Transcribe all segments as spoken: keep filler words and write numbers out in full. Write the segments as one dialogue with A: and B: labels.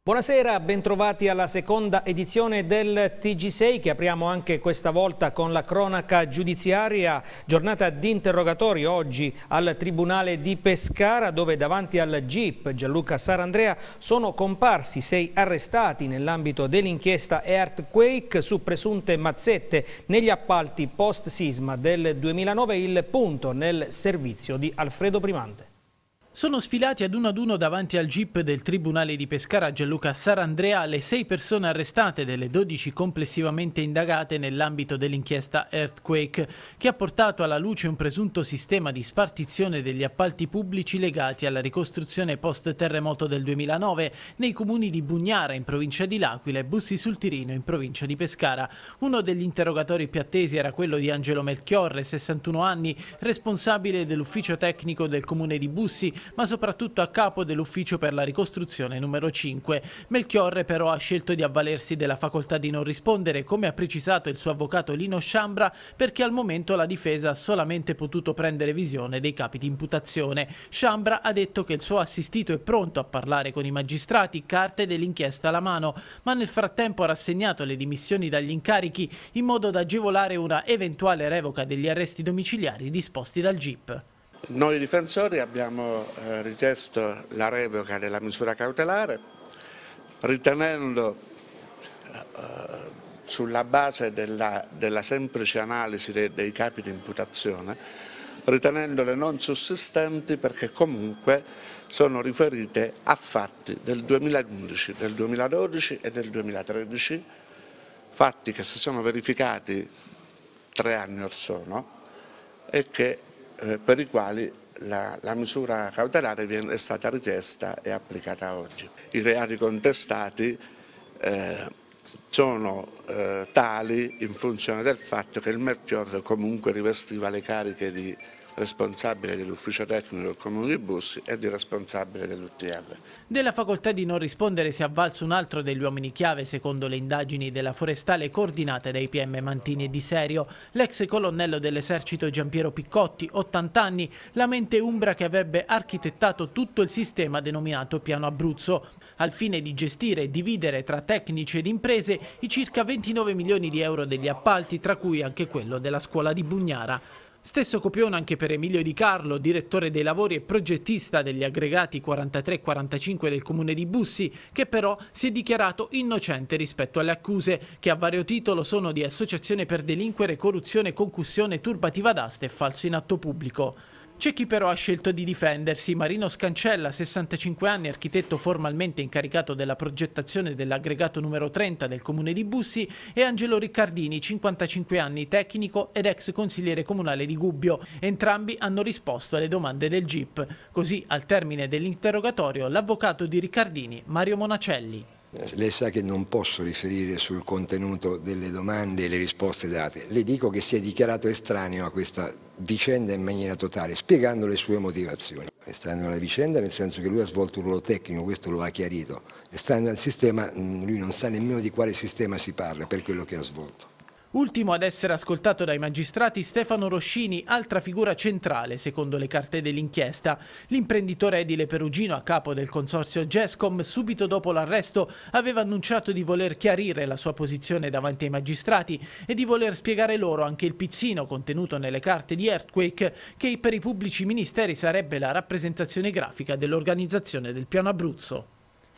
A: Buonasera, bentrovati alla seconda edizione del T G sei che apriamo anche questa volta con la cronaca giudiziaria, giornata di interrogatori oggi al Tribunale di Pescara dove davanti al G I P Gianluca Sarandrea sono comparsi sei arrestati nell'ambito dell'inchiesta Earthquake su presunte mazzette negli appalti post-sisma del duemilanove, il punto nel servizio di Alfredo Primante.
B: Sono sfilati ad uno ad uno davanti al G I P del Tribunale di Pescara Gianluca Sarandrea le sei persone arrestate delle dodici complessivamente indagate nell'ambito dell'inchiesta Earthquake, che ha portato alla luce un presunto sistema di spartizione degli appalti pubblici legati alla ricostruzione post-terremoto del duemilanove nei comuni di Bugnara in provincia di L'Aquila e Bussi sul Tirino in provincia di Pescara. Uno degli interrogatori più attesi era quello di Angelo Melchiorre, sessantuno anni, responsabile dell'ufficio tecnico del comune di Bussi, ma soprattutto a capo dell'ufficio per la ricostruzione numero cinque. Melchiorre però ha scelto di avvalersi della facoltà di non rispondere, come ha precisato il suo avvocato Lino Sciambra, perché al momento la difesa ha solamente potuto prendere visione dei capi di imputazione. Sciambra ha detto che il suo assistito è pronto a parlare con i magistrati, carte dell'inchiesta alla mano, ma nel frattempo ha rassegnato le dimissioni dagli incarichi in modo da agevolare una eventuale revoca degli arresti domiciliari disposti dal G I P.
C: Noi difensori abbiamo eh, richiesto la revoca della misura cautelare, ritenendo eh, sulla base della, della semplice analisi dei, dei capi di imputazione, ritenendole non sussistenti perché comunque sono riferite a fatti del duemilaundici, del duemiladodici e del duemilatredici, fatti che si sono verificati tre anni or sono e che Eh, per i quali la, la misura cautelare viene, è stata richiesta e applicata oggi. I reati contestati eh, sono eh, tali in funzione del fatto che il Melchiorre comunque rivestiva le cariche di responsabile dell'ufficio tecnico del Comune di Bussi e di responsabile dell'U T R.
B: Della facoltà di non rispondere si è avvalso un altro degli uomini chiave secondo le indagini della Forestale coordinate dai P M Mantini e Di Serio, l'ex colonnello dell'esercito Giampiero Piccotti, ottanta anni, la mente umbra che avrebbe architettato tutto il sistema denominato Piano Abruzzo, al fine di gestire e dividere tra tecnici ed imprese i circa ventinove milioni di euro degli appalti, tra cui anche quello della scuola di Bugnara. Stesso copione anche per Emilio Di Carlo, direttore dei lavori e progettista degli aggregati quarantatré e quarantacinque del comune di Bussi, che però si è dichiarato innocente rispetto alle accuse, che a vario titolo sono di associazione per delinquere, corruzione, concussione, turbativa d'asta e falso in atto pubblico. C'è chi però ha scelto di difendersi. Marino Scancella, sessantacinque anni, architetto formalmente incaricato della progettazione dell'aggregato numero trenta del comune di Bussi, e Angelo Riccardini, cinquantacinque anni, tecnico ed ex consigliere comunale di Gubbio. Entrambi hanno risposto alle domande del G I P. Così, al termine dell'interrogatorio, l'avvocato di Riccardini, Mario Monacelli.
D: Lei sa che non posso riferire sul contenuto delle domande e le risposte date. Le dico che si è dichiarato estraneo a questa vicenda in maniera totale, spiegando le sue motivazioni. Estraneo alla vicenda nel senso che lui ha svolto un ruolo tecnico, questo lo ha chiarito. Estraneo al sistema, lui non sa nemmeno di quale sistema si parla per quello che ha svolto.
B: Ultimo ad essere ascoltato dai magistrati Stefano Roscini, altra figura centrale secondo le carte dell'inchiesta. L'imprenditore edile perugino a capo del consorzio Gescom, subito dopo l'arresto, aveva annunciato di voler chiarire la sua posizione davanti ai magistrati e di voler spiegare loro anche il pizzino contenuto nelle carte di Earthquake, che per i pubblici ministeri sarebbe la rappresentazione grafica dell'organizzazione del Piano Abruzzo.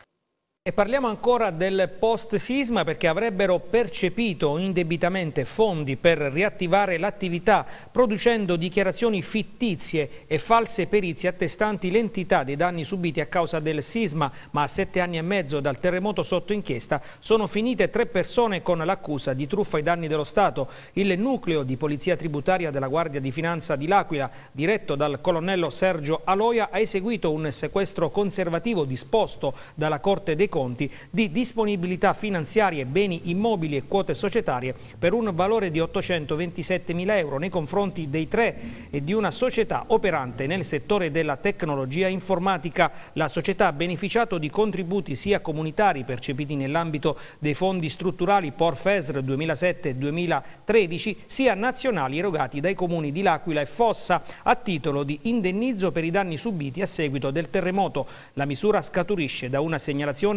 A: E parliamo ancora del post-sisma perché avrebbero percepito indebitamente fondi per riattivare l'attività producendo dichiarazioni fittizie e false perizie attestanti l'entità dei danni subiti a causa del sisma, ma a sette anni e mezzo dal terremoto sotto inchiesta sono finite tre persone con l'accusa di truffa ai danni dello Stato. Il nucleo di polizia tributaria della Guardia di Finanza di L'Aquila, diretto dal colonnello Sergio Aloia, ha eseguito un sequestro conservativo disposto dalla Corte dei Conti di disponibilità finanziarie, beni immobili e quote societarie per un valore di ottocentoventisettemila euro nei confronti dei tre e di una società operante nel settore della tecnologia informatica. La società ha beneficiato di contributi sia comunitari percepiti nell'ambito dei fondi strutturali P O R F E S R duemilasette duemilatredici, sia nazionali erogati dai comuni di L'Aquila e Fossa a titolo di indennizzo per i danni subiti a seguito del terremoto. La misura scaturisce da una segnalazione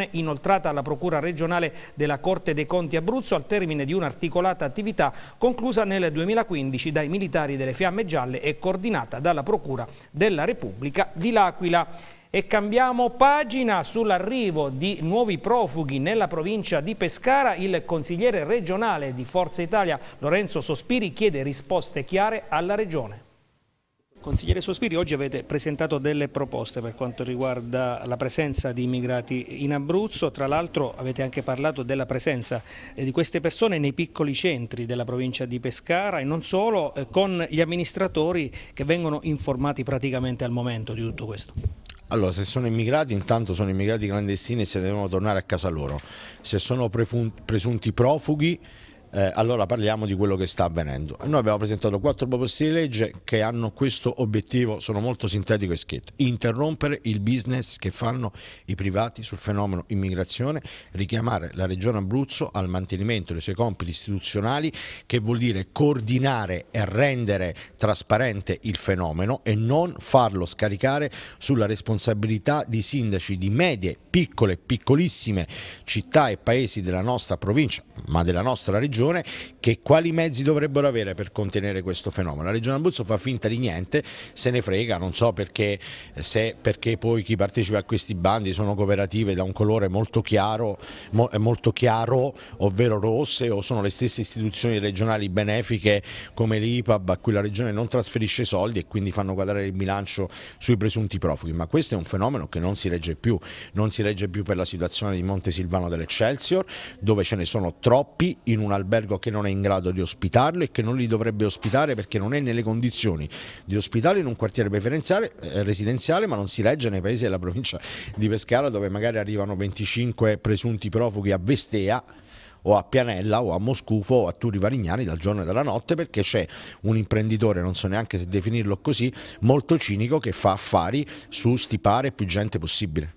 A: indagine inoltrata alla Procura regionale della Corte dei Conti Abruzzo al termine di un'articolata attività conclusa nel duemilaquindici dai militari delle Fiamme Gialle e coordinata dalla Procura della Repubblica di L'Aquila. E cambiamo pagina. Sull'arrivo di nuovi profughi nella provincia di Pescara, il consigliere regionale di Forza Italia Lorenzo Sospiri chiede risposte chiare alla Regione. Consigliere Sospiri, oggi avete presentato delle proposte per quanto riguarda la presenza di immigrati in Abruzzo, tra l'altro avete anche parlato della presenza di queste persone nei piccoli centri della provincia di Pescara e non solo, con gli amministratori che vengono informati praticamente al momento di tutto questo.
E: Allora, se sono immigrati, intanto sono immigrati clandestini e se devono tornare a casa loro. Se sono presunti profughi, eh, allora parliamo di quello che sta avvenendo. Noi abbiamo presentato quattro proposte di legge che hanno questo obiettivo, sono molto sintetico e schietto: interrompere il business che fanno i privati sul fenomeno immigrazione, richiamare la Regione Abruzzo al mantenimento dei suoi compiti istituzionali, che vuol dire coordinare e rendere trasparente il fenomeno e non farlo scaricare sulla responsabilità di sindaci di medie, piccole, piccolissime città e paesi della nostra provincia, ma della nostra regione, che quali mezzi dovrebbero avere per contenere questo fenomeno. La Regione Abruzzo fa finta di niente, se ne frega, non so perché, se perché poi chi partecipa a questi bandi sono cooperative da un colore molto chiaro, mo, molto chiaro, ovvero rosse, o sono le stesse istituzioni regionali benefiche come l'I P A B a cui la Regione non trasferisce soldi e quindi fanno quadrare il bilancio sui presunti profughi. Ma questo è un fenomeno che non si regge più, non si regge più per la situazione di Montesilvano dell'Eccelsior, dove ce ne sono troppi in un albergo che non è in grado di ospitarlo e che non li dovrebbe ospitare perché non è nelle condizioni di ospitarli in un quartiere preferenziale eh, residenziale, ma non si regge nei paesi della provincia di Pescara, dove magari arrivano venticinque presunti profughi a Vestea o a Pianella o a Moscufo o a Turi Varignani dal giorno e dalla notte, perché c'è un imprenditore, non so neanche se definirlo così, molto cinico, che fa affari su stipare più gente possibile.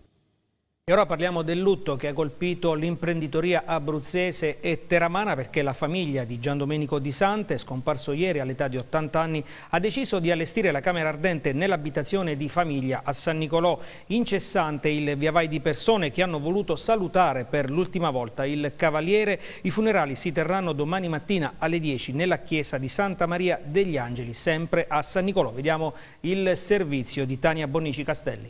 A: E ora parliamo del lutto che ha colpito l'imprenditoria abruzzese e teramana, perché la famiglia di Gian Domenico Di Sante, scomparso ieri all'età di ottanta anni, ha deciso di allestire la camera ardente nell'abitazione di famiglia a San Nicolò. Incessante il viavai di persone che hanno voluto salutare per l'ultima volta il cavaliere. I funerali si terranno domani mattina alle dieci nella chiesa di Santa Maria degli Angeli, sempre a San Nicolò. Vediamo il servizio di Tania Bonnici Castelli.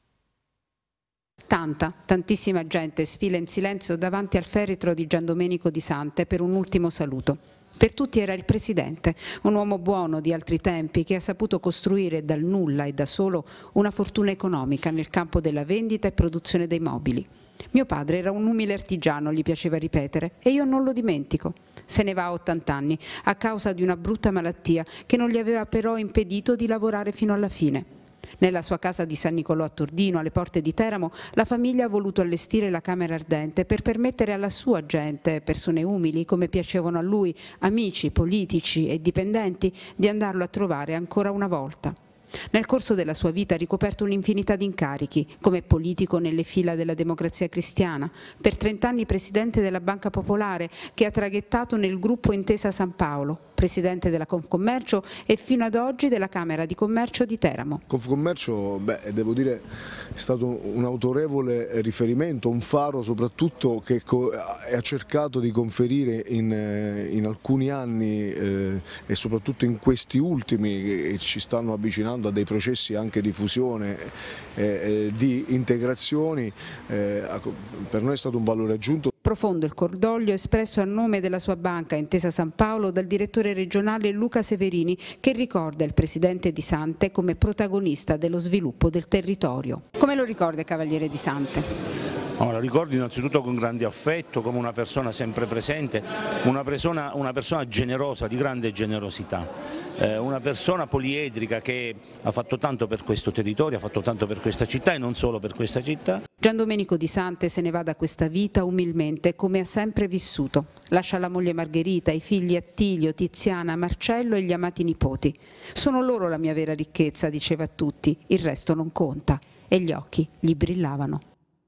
F: Tanta, tantissima gente sfila in silenzio davanti al feretro di Gian Domenico Di Sante per un ultimo saluto. Per tutti era il presidente, un uomo buono di altri tempi che ha saputo costruire dal nulla e da solo una fortuna economica nel campo della vendita e produzione dei mobili. Mio padre era un umile artigiano, gli piaceva ripetere, e io non lo dimentico. Se ne va a ottanta anni a causa di una brutta malattia che non gli aveva però impedito di lavorare fino alla fine. Nella sua casa di San Nicolò a Tordino, alle porte di Teramo, la famiglia ha voluto allestire la camera ardente per permettere alla sua gente, persone umili come piacevano a lui, amici, politici e dipendenti, di andarlo a trovare ancora una volta. Nel corso della sua vita ha ricoperto un'infinità di incarichi, come politico nelle fila della Democrazia Cristiana, per trent'anni presidente della Banca Popolare, che ha traghettato nel gruppo Intesa San Paolo, presidente della Confcommercio e fino ad oggi della Camera di Commercio di Teramo.
G: Confcommercio, beh, devo dire, è stato un autorevole riferimento, un faro soprattutto che ha cercato di conferire in, in alcuni anni eh, e soprattutto in questi ultimi che ci stanno avvicinando a dei processi anche di fusione, eh, di integrazioni, eh, per noi è stato un valore aggiunto.
F: Profondo il cordoglio espresso a nome della sua banca Intesa San Paolo dal direttore regionale Luca Severini, che ricorda il presidente Di Sante come protagonista dello sviluppo del territorio. Come lo ricorda il cavaliere Di Sante?
H: No, la ricordo innanzitutto con grande affetto, come una persona sempre presente, una persona, una persona generosa, di grande generosità, eh, una persona poliedrica che ha fatto tanto per questo territorio, ha fatto tanto per questa città e non solo per questa città.
F: Gian Domenico Di Sante se ne va da questa vita umilmente, come ha sempre vissuto. Lascia la moglie Margherita, i figli Attilio, Tiziana, Marcello e gli amati nipoti. Sono loro la mia vera ricchezza, diceva a tutti, il resto non conta. E gli occhi gli brillavano.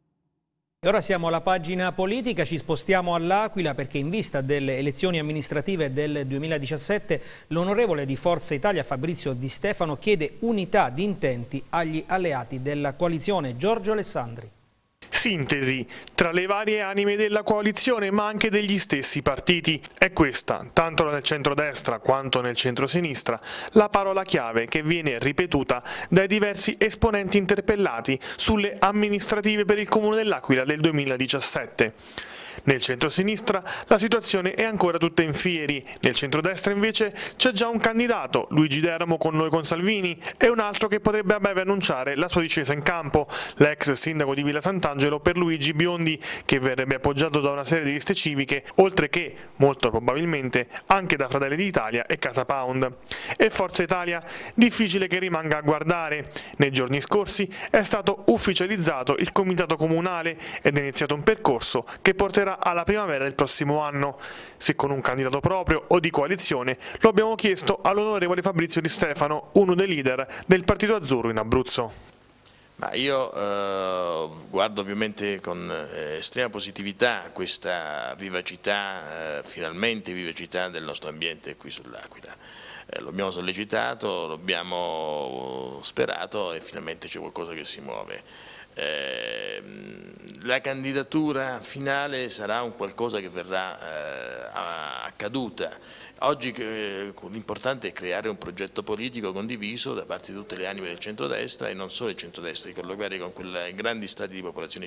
A: E ora siamo alla pagina politica, ci spostiamo all'Aquila perché in vista delle elezioni amministrative del duemiladiciassette l'onorevole di Forza Italia Fabrizio Di Stefano chiede unità di intenti agli alleati della coalizione. Giorgio Alessandri.
I: sintesi tra le varie anime della coalizione ma anche degli stessi partiti. È questa, tanto nel centrodestra quanto nel centrosinistra, la parola chiave che viene ripetuta dai diversi esponenti interpellati sulle amministrative per il Comune dell'Aquila del duemiladiciassette. Nel centro-sinistra la situazione è ancora tutta in fieri, nel centrodestra invece c'è già un candidato, Luigi Deramo con Noi con Salvini, e un altro che potrebbe a breve annunciare la sua discesa in campo, l'ex sindaco di Villa Sant'Angelo Pierluigi Biondi, che verrebbe appoggiato da una serie di liste civiche, oltre che, molto probabilmente, anche da Fratelli d'Italia e Casa Pound. E Forza Italia? Difficile che rimanga a guardare. Nei giorni scorsi è stato ufficializzato il comitato comunale ed è iniziato un percorso che porterà alla primavera del prossimo anno. Se con un candidato proprio o di coalizione, lo abbiamo chiesto all'onorevole Fabrizio Di Stefano, uno dei leader del Partito Azzurro in Abruzzo.
J: Ma io eh, guardo ovviamente con eh, estrema positività questa vivacità, eh, finalmente vivacità del nostro ambiente qui sull'Aquila. Eh, lo abbiamo sollecitato, lo abbiamo sperato e finalmente c'è qualcosa che si muove. Eh, la candidatura finale sarà un qualcosa che verrà eh, accaduta. Oggi eh, l'importante è creare un progetto politico condiviso da parte di tutte le anime del centrodestra e non solo il centrodestra, di colloquiare con quei grandi stati di popolazione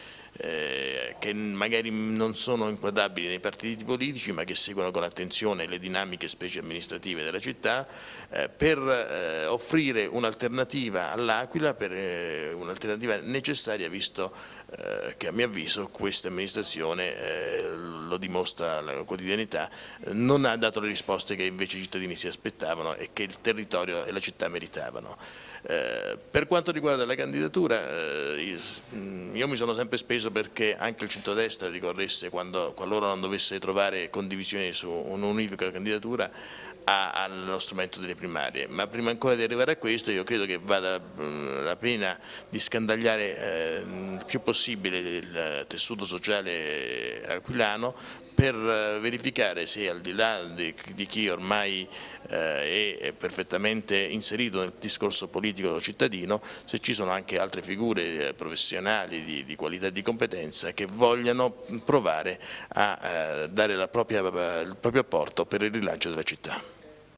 J: eh, che magari non sono inquadrabili nei partiti politici ma che seguono con attenzione le dinamiche specie amministrative della città eh, per eh, offrire un'alternativa all'Aquila, per eh, un'alternativa necessaria visto eh, che a mio avviso questa amministrazione, eh, lo dimostra la quotidianità, non ha dato le risposte che invece i cittadini si aspettavano e che il territorio e la città meritavano. Eh, per quanto riguarda la candidatura, eh, io, io mi sono sempre speso perché anche il centrodestra ricorresse, quando, qualora non dovesse trovare condivisione su un'univoca candidatura, allo strumento delle primarie, ma prima ancora di arrivare a questo io credo che vada la pena di scandagliare eh, il più possibile il tessuto sociale aquilano per verificare se al di là di, di chi ormai eh, è perfettamente inserito nel discorso politico cittadino, se ci sono anche altre figure professionali di, di qualità e di competenza che vogliano provare a eh, dare la propria, il proprio apporto per il rilancio della città.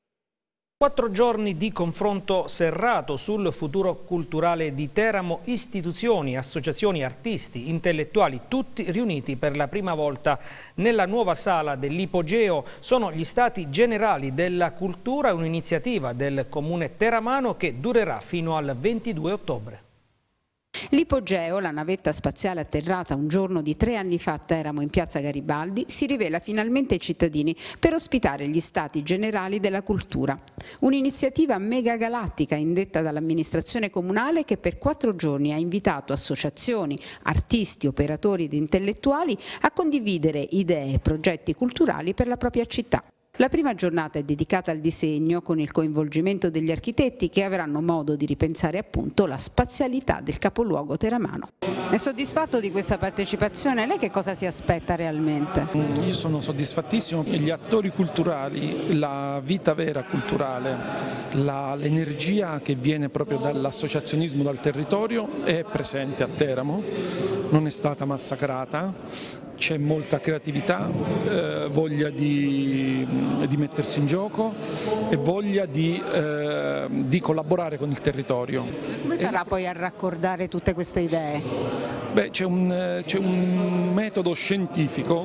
A: Quattro giorni di confronto serrato sul futuro culturale di Teramo, istituzioni, associazioni, artisti, intellettuali, tutti riuniti per la prima volta nella nuova sala dell'Ipogeo. Sono gli Stati Generali della Cultura, un'iniziativa del Comune teramano che durerà fino al ventidue ottobre.
F: L'Ipogeo, la navetta spaziale atterrata un giorno di tre anni fa a Teramo in piazza Garibaldi, si rivela finalmente ai cittadini per ospitare gli Stati Generali della Cultura. Un'iniziativa megagalattica indetta dall'amministrazione comunale che per quattro giorni ha invitato associazioni, artisti, operatori ed intellettuali a condividere idee e progetti culturali per la propria città. La prima giornata è dedicata al disegno con il coinvolgimento degli architetti che avranno modo di ripensare appunto la spazialità del capoluogo teramano. È soddisfatto di questa partecipazione? Lei che cosa si aspetta realmente?
K: Io sono soddisfattissimo. Gli attori culturali, la vita vera culturale, l'energia che viene proprio dall'associazionismo, dal territorio è presente a Teramo, non è stata massacrata. C'è molta creatività, eh, voglia di, di mettersi in gioco e voglia di, eh, di collaborare con il territorio.
F: Come farà e... poi a raccordare tutte queste idee?
K: Beh, c'è un, c'è un metodo scientifico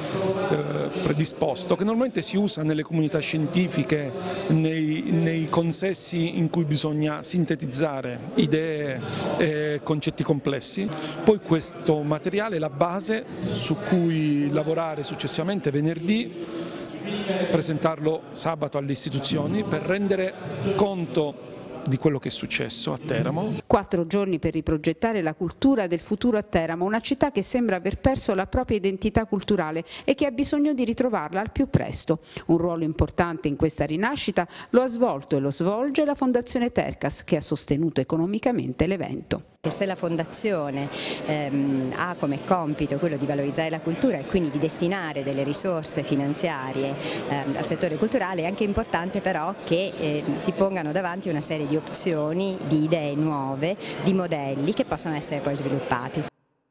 K: eh, predisposto che normalmente si usa nelle comunità scientifiche, nei, nei consessi in cui bisogna sintetizzare idee e concetti complessi. Poi questo materiale è la base su cui lavorare successivamente venerdì, presentarlo sabato alle istituzioni per rendere conto di quello che è successo a Teramo.
F: Quattro giorni per riprogettare la cultura del futuro a Teramo, una città che sembra aver perso la propria identità culturale e che ha bisogno di ritrovarla al più presto. Un ruolo importante in questa rinascita lo ha svolto e lo svolge la Fondazione Tercas, che ha sostenuto economicamente l'evento.
L: Se la Fondazione ehm, ha come compito quello di valorizzare la cultura e quindi di destinare delle risorse finanziarie ehm, al settore culturale, è anche importante però che eh, si pongano davanti una serie di opzioni, di idee nuove, di modelli che possono essere poi sviluppati.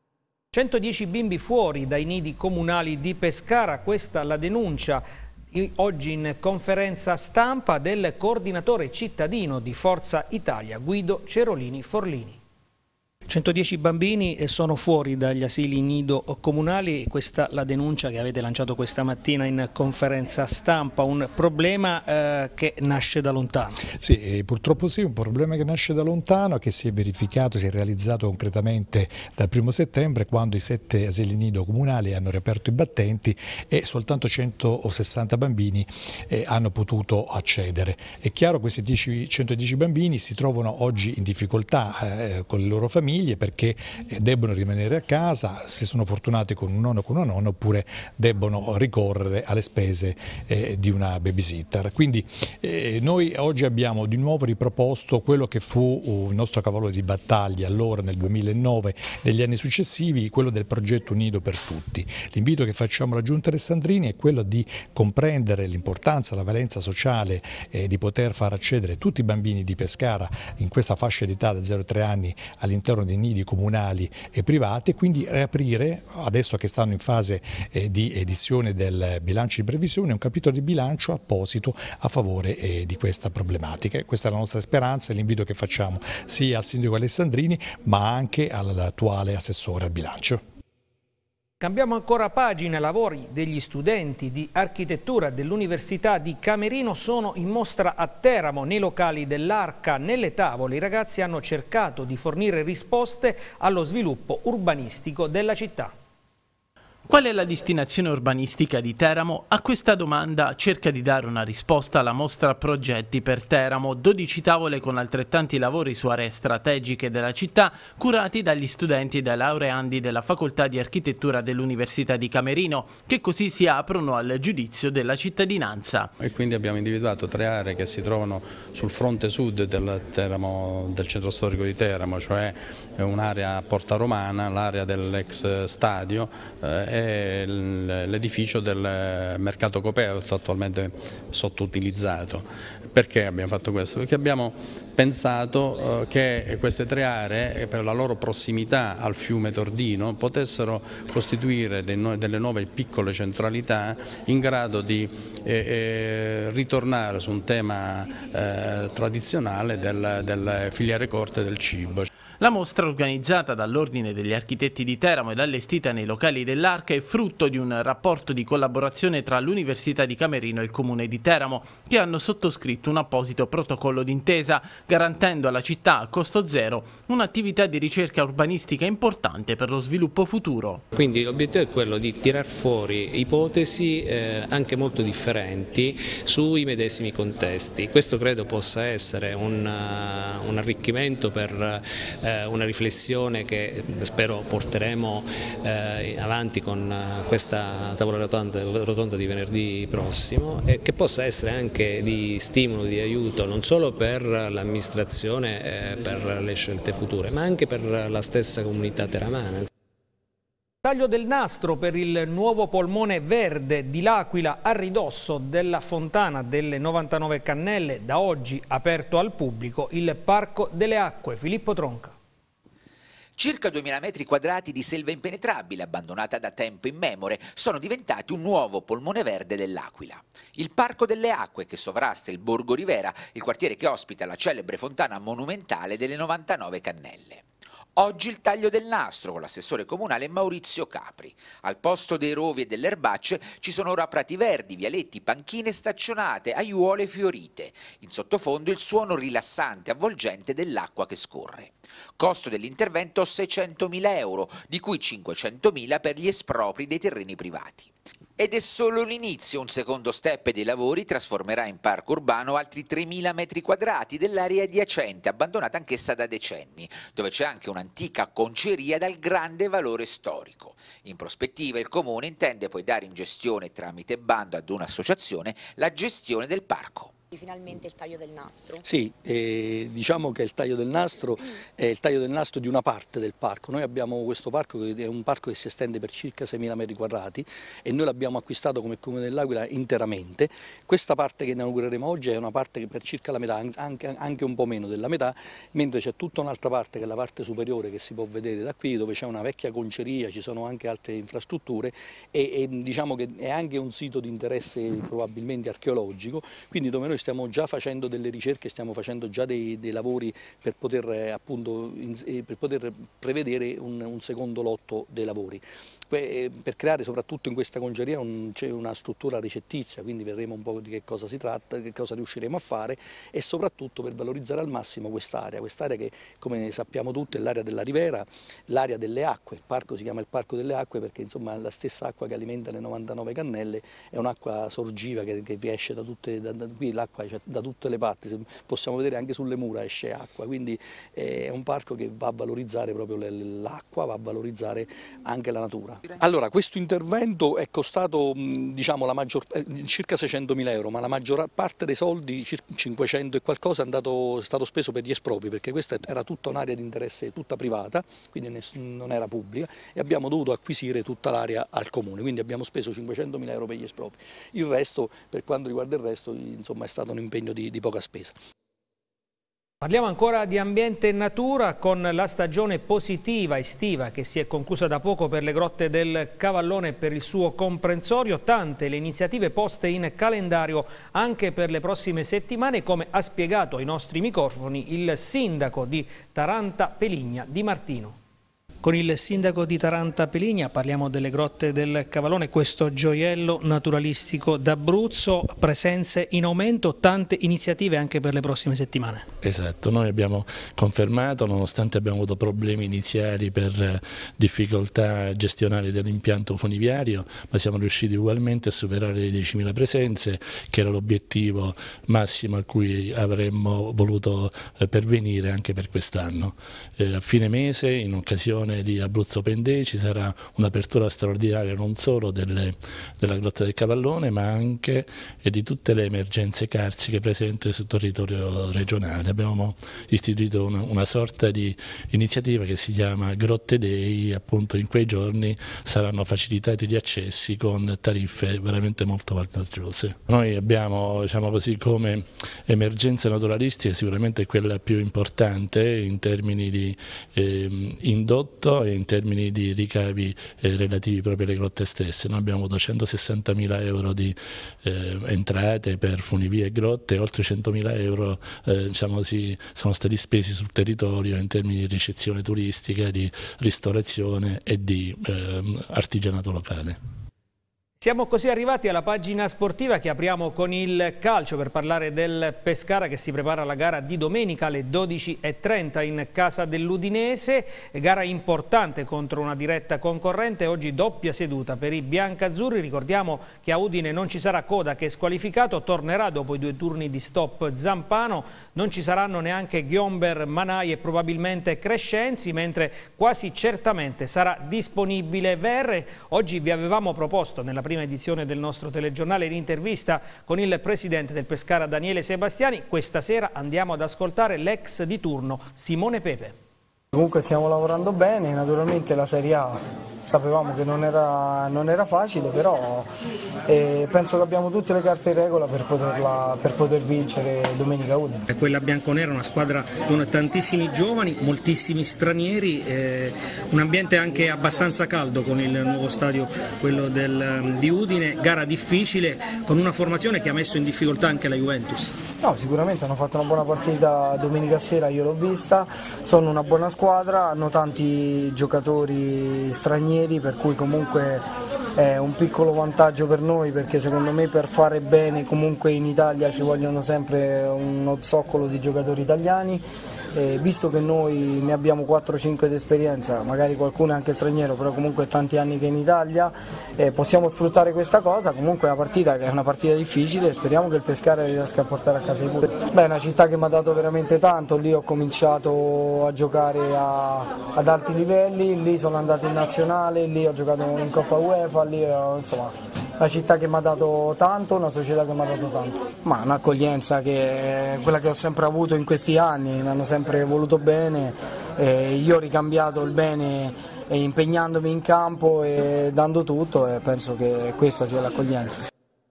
A: centodieci bimbi fuori dai nidi comunali di Pescara, questa la denuncia oggi in conferenza stampa del coordinatore cittadino di Forza Italia, Guido Cerolini Forlini. centodieci bambini sono fuori dagli asili nido comunali, questa la denuncia che avete lanciato questa mattina in conferenza stampa, un problema eh, che nasce da lontano.
M: Sì, purtroppo sì, un problema che nasce da lontano, che si è verificato, si è realizzato concretamente dal primo settembre, quando i sette asili nido comunali hanno riaperto i battenti e soltanto centosessanta bambini eh, hanno potuto accedere. È chiaro che questi centodieci bambini si trovano oggi in difficoltà eh, con le loro famiglie, perché debbono rimanere a casa, se sono fortunati con un nonno o con una nonna, oppure debbono ricorrere alle spese eh, di una babysitter. Quindi eh, noi oggi abbiamo di nuovo riproposto quello che fu il nostro cavallo di battaglia allora nel duemilanove, negli anni successivi, quello del progetto Nido per Tutti. L'invito che facciamo alla Giunta Alessandrini è quello di comprendere l'importanza, la valenza sociale eh, di poter far accedere tutti i bambini di Pescara in questa fascia di età da zero a tre anni all'interno dei nidi comunali e privati, e quindi riaprire, adesso che stanno in fase eh, di edizione del bilancio di previsione, un capitolo di bilancio apposito a favore eh, di questa problematica. Questa è la nostra speranza e l'invito che facciamo sia al sindaco Alessandrini ma anche all'attuale assessore al bilancio.
A: Cambiamo ancora pagina. Lavori degli studenti di architettura dell'Università di Camerino sono in mostra a Teramo, nei locali dell'Arca. Nelle tavole i ragazzi hanno cercato di fornire risposte allo sviluppo urbanistico della città.
B: Qual è la destinazione urbanistica di Teramo? A questa domanda cerca di dare una risposta la mostra Progetti per Teramo, dodici tavole con altrettanti lavori su aree strategiche della città, curati dagli studenti e dai laureandi della Facoltà di Architettura dell'Università di Camerino, che così si aprono al giudizio della cittadinanza.
N: E quindi abbiamo individuato tre aree che si trovano sul fronte sud del, Teramo, del centro storico di Teramo, cioè un'area a Porta Romana, l'area dell'ex stadio eh, l'edificio del mercato coperto, attualmente sottoutilizzato. Perché abbiamo fatto questo? Perché abbiamo pensato eh, che queste tre aree, per la loro prossimità al fiume Tordino, potessero costituire dei, delle nuove piccole centralità in grado di eh, eh, ritornare su un tema eh, tradizionale del, delle filiere corte del cibo.
B: La mostra, organizzata dall'Ordine degli Architetti di Teramo ed allestita nei locali dell'Arca, è frutto di un rapporto di collaborazione tra l'Università di Camerino e il Comune di Teramo, che hanno sottoscritto un apposito protocollo d'intesa, garantendo alla città a costo zero un'attività di ricerca urbanistica importante per lo sviluppo futuro.
O: Quindi l'obiettivo è quello di tirar fuori ipotesi eh, anche molto differenti sui medesimi contesti. Questo credo possa essere un, uh, un arricchimento per uh, una riflessione che spero porteremo eh, avanti con questa tavola rotonda, rotonda di venerdì prossimo, e che possa essere anche di stimolo, di aiuto non solo per l'amministrazione, eh, per le scelte future, ma anche per la stessa comunità teramana.
A: Taglio del nastro per il nuovo polmone verde di L'Aquila a ridosso della fontana delle novantanove Cannelle, da oggi aperto al pubblico il Parco delle Acque. Filippo Tronca.
P: Circa duemila metri quadrati di selva impenetrabile, abbandonata da tempo immemore, sono diventati un nuovo polmone verde dell'Aquila. Il Parco delle Acque, che sovrasta il Borgo Rivera, il quartiere che ospita la celebre fontana monumentale delle novantanove Cannelle. Oggi il taglio del nastro con l'assessore comunale Maurizio Capri. Al posto dei rovi e delle erbacce ci sono ora prati verdi, vialetti, panchine staccionate, aiuole fiorite. In sottofondo il suono rilassante e avvolgente dell'acqua che scorre. Costo dell'intervento seicentomila euro, di cui cinquecentomila per gli espropri dei terreni privati. Ed è solo l'inizio, un secondo step dei lavori trasformerà in parco urbano altri tremila metri quadrati dell'area adiacente, abbandonata anch'essa da decenni, dove c'è anche un'antica conceria dal grande valore storico. In prospettiva il Comune intende poi dare in gestione tramite bando ad un'associazione la gestione del parco.
Q: Finalmente il taglio del nastro.
R: Sì, eh, diciamo che il taglio del nastro è il taglio del nastro di una parte del parco. Noi abbiamo questo parco che è un parco che si estende per circa seimila metri quadrati e noi l'abbiamo acquistato come Comune dell'Aquila interamente. Questa parte che inaugureremo oggi è una parte che per circa la metà, anche, anche un po' meno della metà, mentre c'è tutta un'altra parte che è la parte superiore che si può vedere da qui, dove c'è una vecchia conceria, ci sono anche altre infrastrutture e, e diciamo che è anche un sito di interesse probabilmente archeologico, quindi dove noi stiamo già facendo delle ricerche, stiamo facendo già dei, dei lavori per poter, eh, appunto, in, eh, per poter prevedere un, un secondo lotto dei lavori. Que, per creare soprattutto in questa conceria un, c'è una struttura ricettizia, quindi vedremo un po' di che cosa si tratta, che cosa riusciremo a fare e soprattutto per valorizzare al massimo quest'area, quest'area che come sappiamo tutti è l'area della Rivera, l'area delle acque, il parco si chiama il Parco delle Acque perché insomma la stessa acqua che alimenta le novantanove cannelle è un'acqua sorgiva che, che esce da tutte, da, da qui l'acqua cioè, da tutte le parti, possiamo vedere anche sulle mura esce acqua, quindi è un parco che va a valorizzare proprio l'acqua, va a valorizzare anche la natura. Allora, questo intervento è costato diciamo, la maggior, circa seicentomila euro, ma la maggior parte dei soldi, circa cinquecento e qualcosa, è andato, è stato speso per gli espropri, perché questa era tutta un'area di interesse tutta privata, quindi non era pubblica, e abbiamo dovuto acquisire tutta l'area al comune, quindi abbiamo speso cinquecentomila euro per gli espropri. Il resto, per quanto riguarda il resto, insomma, è stato un impegno di, di poca spesa.
A: Parliamo ancora di ambiente e natura con la stagione positiva estiva che si è conclusa da poco per le grotte del Cavallone e per il suo comprensorio. Tante le iniziative poste in calendario anche per le prossime settimane, come ha spiegato ai nostri microfoni il sindaco di Taranta Peligna, Di Martino. Con il sindaco di Taranta Peligna parliamo delle grotte del Cavallone, questo gioiello naturalistico d'Abruzzo, presenze in aumento, tante iniziative anche per le prossime settimane.
S: Esatto, noi abbiamo confermato, nonostante abbiamo avuto problemi iniziali per difficoltà gestionali dell'impianto funiviario, ma siamo riusciti ugualmente a superare le diecimila presenze, che era l'obiettivo massimo a cui avremmo voluto pervenire anche per quest'anno. Eh, a fine mese, in occasione di Abruzzo Pendée, ci sarà un'apertura straordinaria non solo delle, della Grotta del Cavallone, ma anche di tutte le emergenze carsiche presenti sul territorio regionale. Abbiamo istituito una, una sorta di iniziativa che si chiama Grotte Day, appunto in quei giorni saranno facilitati gli accessi con tariffe veramente molto vantaggiose. Noi abbiamo, diciamo così, come emergenza naturalistica sicuramente quella più importante in termini di eh, indotto e in termini di ricavi eh, relativi proprio alle grotte stesse. Noi abbiamo avuto centosessantamila euro di eh, entrate per funivie e grotte, e oltre centomila euro eh, diciamo così, sono stati spesi sul territorio in termini di ricezione turistica, di ristorazione e di eh, artigianato locale.
A: Siamo così arrivati alla pagina sportiva che apriamo con il calcio per parlare del Pescara che si prepara alla gara di domenica alle dodici e trenta in casa dell'Udinese, gara importante contro una diretta concorrente, oggi doppia seduta per i biancazzurri. Ricordiamo che a Udine non ci sarà Coda che è squalificato, tornerà dopo i due turni di stop Zampano, non ci saranno neanche Ghiomber, Manai e probabilmente Crescenzi, mentre quasi certamente sarà disponibile Verre. Oggi vi avevamo proposto nella prima edizione del nostro telegiornale l'intervista con il presidente del Pescara Daniele Sebastiani. Questa sera andiamo ad ascoltare l'ex di turno Simone Pepe.
T: Comunque stiamo lavorando bene, naturalmente la Serie A sapevamo che non era, non era facile, però eh, penso che abbiamo tutte le carte in regola per, poterla, per poter vincere domenica Udine.
A: Quella bianconera è una squadra con tantissimi giovani, moltissimi stranieri, eh, un ambiente anche abbastanza caldo con il nuovo stadio, quello del, di Udine, gara difficile con una formazione che ha messo in difficoltà anche la Juventus.
T: No, sicuramente hanno fatto una buona partita domenica sera, io l'ho vista, sono una buona squadra, hanno tanti giocatori stranieri, per cui comunque è un piccolo vantaggio per noi, perché secondo me per fare bene comunque in Italia ci vogliono sempre uno zoccolo di giocatori italiani. Eh, visto che noi ne abbiamo quattro cinque di esperienza, magari qualcuno è anche straniero, però comunque tanti anni che è in Italia, eh, possiamo sfruttare questa cosa. Comunque è una partita che è una partita difficile, speriamo che il Pescara riesca a portare a casa i punti. Beh, è una città che mi ha dato veramente tanto, lì ho cominciato a giocare a, ad alti livelli, lì sono andato in nazionale, lì ho giocato in Coppa UEFA, lì ho, insomma una città che mi ha dato tanto, una società che mi ha dato tanto. Ma un'accoglienza che è quella che ho sempre avuto in questi anni, mi hanno sempre voluto bene, e io ho ricambiato il bene impegnandomi in campo e dando tutto, e penso che questa sia l'accoglienza.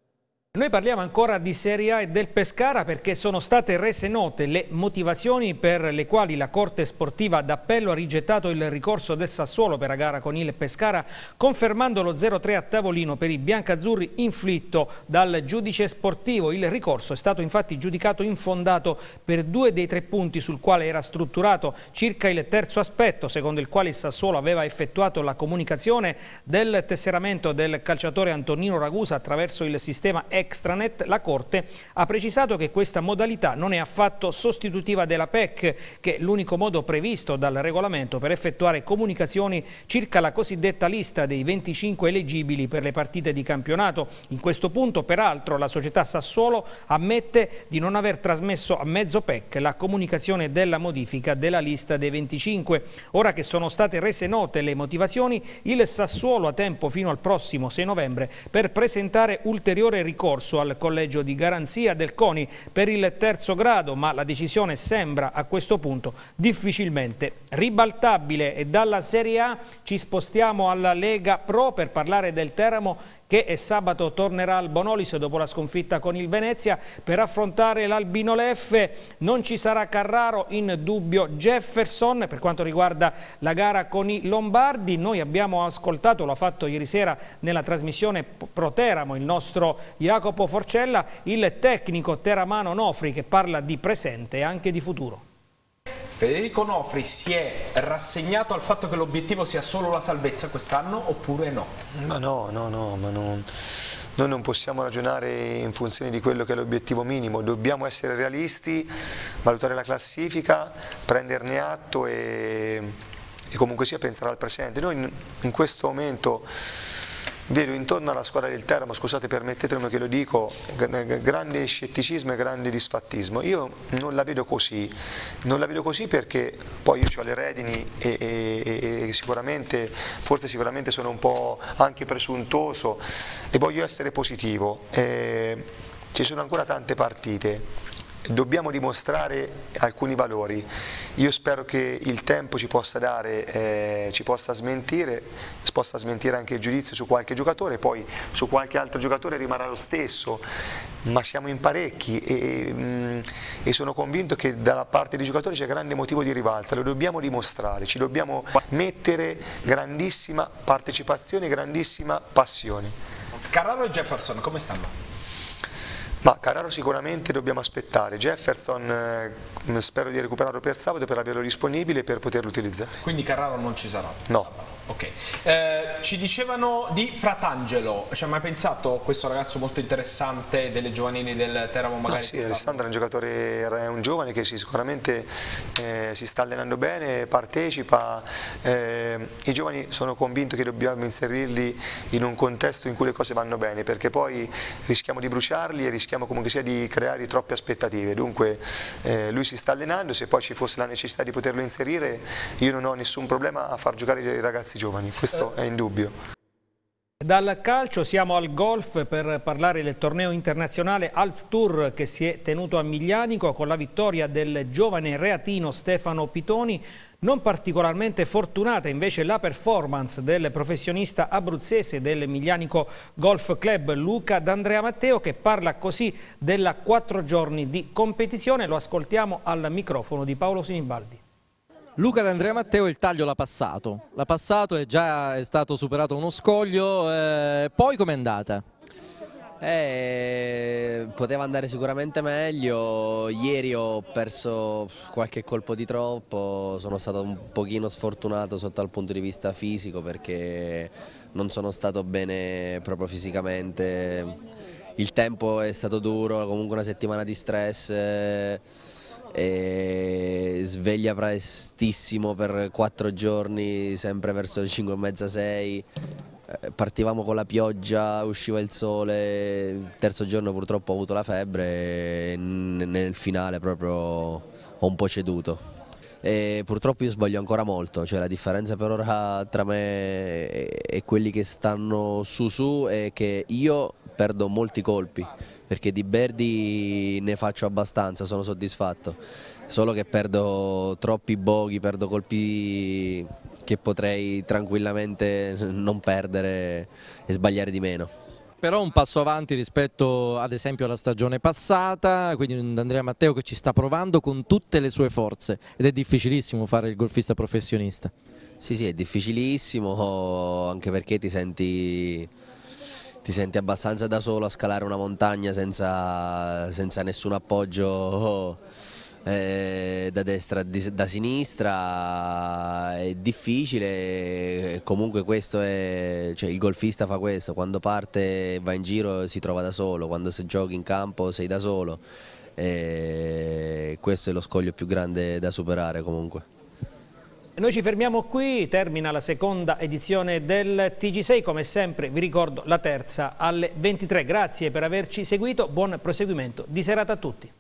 A: Noi parliamo ancora di Serie A e del Pescara perché sono state rese note le motivazioni per le quali la Corte Sportiva d'Appello ha rigettato il ricorso del Sassuolo per la gara con il Pescara, confermando lo zero tre a tavolino per i biancazzurri inflitto dal giudice sportivo. Il ricorso è stato infatti giudicato infondato per due dei tre punti sul quale era strutturato circa il terzo aspetto, secondo il quale il Sassuolo aveva effettuato la comunicazione del tesseramento del calciatore Antonino Ragusa attraverso il sistema Extranet. La Corte ha precisato che questa modalità non è affatto sostitutiva della P E C, che è l'unico modo previsto dal regolamento per effettuare comunicazioni circa la cosiddetta lista dei venticinque eleggibili per le partite di campionato. In questo punto, peraltro, la società Sassuolo ammette di non aver trasmesso a mezzo P E C la comunicazione della modifica della lista dei venticinque. Ora che sono state rese note le motivazioni, il Sassuolo ha tempo fino al prossimo sei novembre per presentare ulteriore ricorso al collegio di garanzia del CONI per il terzo grado, ma la decisione sembra a questo punto difficilmente ribaltabile. E dalla Serie A ci spostiamo alla Lega Pro per parlare del Teramo, che sabato tornerà al Bonolis dopo la sconfitta con il Venezia per affrontare l'Albinoleffe. Non ci sarà Carraro, in dubbio Jefferson. Per quanto riguarda la gara con i Lombardi, noi abbiamo ascoltato, l'ha fatto ieri sera nella trasmissione Pro Teramo, il nostro Jacopo Forcella, il tecnico teramano Nofri, che parla di presente e anche di futuro.
U: Federico Nofri si è rassegnato al fatto che l'obiettivo sia solo la salvezza quest'anno oppure no?
V: Ma no, no, no, ma non, noi non possiamo ragionare in funzione di quello che è l'obiettivo minimo, dobbiamo essere realisti, valutare la classifica, prenderne atto e, e comunque sia pensare al presente. Noi in, in questo momento vedo intorno alla squadra del Teramo, scusate, permettetemi che lo dico, grande scetticismo e grande disfattismo. Io non la vedo così, non la vedo così perché poi io ho le redini e, e, e sicuramente, forse sicuramente sono un po' anche presuntuoso e voglio essere positivo. Eh, ci sono ancora tante partite. Dobbiamo dimostrare alcuni valori. Io spero che il tempo ci possa dare, eh, ci possa smentire, possa smentire anche il giudizio su qualche giocatore, poi su qualche altro giocatore rimarrà lo stesso, ma siamo in parecchi e, mh, e sono convinto che dalla parte dei giocatori c'è grande motivo di rivalsa, lo dobbiamo dimostrare, ci dobbiamo mettere grandissima partecipazione, grandissima passione.
U: Carraro e Jefferson come stanno?
V: Ma Carraro sicuramente dobbiamo aspettare, Jefferson eh, spero di recuperarlo per sabato per averlo disponibile per poterlo utilizzare.
U: Quindi Carraro non ci sarà?
V: No.
U: Ok, eh, ci dicevano di Fratangelo, ci hai mai pensato questo ragazzo molto interessante delle giovanili del Teramo? Magari
V: ah, sì, Alessandro è un giocatore, è un giovane che si, sicuramente eh, si sta allenando bene, partecipa, eh, i giovani sono convinto che dobbiamo inserirli in un contesto in cui le cose vanno bene, perché poi rischiamo di bruciarli e rischiamo comunque sia di creare troppe aspettative, dunque eh, lui si sta allenando, se poi ci fosse la necessità di poterlo inserire io non ho nessun problema a far giocare i ragazzi giovani, questo è indubbio.
A: Dal calcio siamo al golf per parlare del torneo internazionale Alp Tour che si è tenuto a Miglianico con la vittoria del giovane reatino Stefano Pitoni. Non particolarmente fortunata invece la performance del professionista abruzzese del Miglianico Golf Club Luca D'Andrea Matteo, che parla così della quattro giorni di competizione. Lo ascoltiamo al microfono di Paolo Sinibaldi.
W: Luca D'Andrea Matteo il taglio l'ha passato, l'ha passato e già è stato superato uno scoglio, eh, poi com'è andata?
X: Eh, poteva andare sicuramente meglio, ieri ho perso qualche colpo di troppo, sono stato un pochino sfortunato sotto dal punto di vista fisico perché non sono stato bene proprio fisicamente, il tempo è stato duro, comunque una settimana di stress. Eh, E sveglia prestissimo per quattro giorni, sempre verso le cinque e mezza sei, partivamo con la pioggia, usciva il sole, il terzo giorno purtroppo ho avuto la febbre e nel finale proprio ho un po' ceduto. e purtroppo io sbaglio ancora molto, cioè la differenza per ora tra me e quelli che stanno su su è che io perdo molti colpi, perché di Berdi ne faccio abbastanza, sono soddisfatto, solo che perdo troppi bogey, perdo colpi che potrei tranquillamente non perdere e sbagliare di meno.
W: Però un passo avanti rispetto ad esempio alla stagione passata, quindi un Andrea Matteo che ci sta provando con tutte le sue forze ed è difficilissimo fare il golfista professionista.
X: Sì, sì, è difficilissimo, anche perché ti senti, ti senti abbastanza da solo a scalare una montagna senza, senza nessun appoggio eh, da destra, da sinistra, è difficile, comunque questo è, cioè il golfista fa questo, quando parte e va in giro si trova da solo, quando si giochi in campo sei da solo, e questo è lo scoglio più grande da superare comunque.
A: Noi ci fermiamo qui, termina la seconda edizione del T G sei, come sempre vi ricordo la terza alle ventitré. Grazie per averci seguito, buon proseguimento di serata a tutti.